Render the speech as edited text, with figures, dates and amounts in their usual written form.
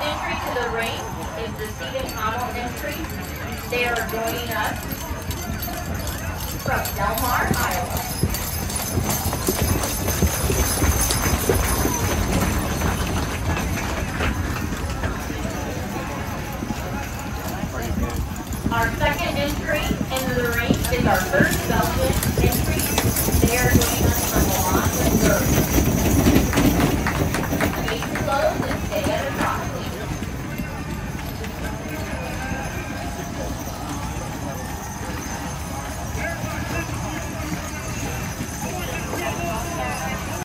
entry to the ring is the Stephen Connell entry. They are joining us from Delmar, Iowa. Our second entry into the ring is our first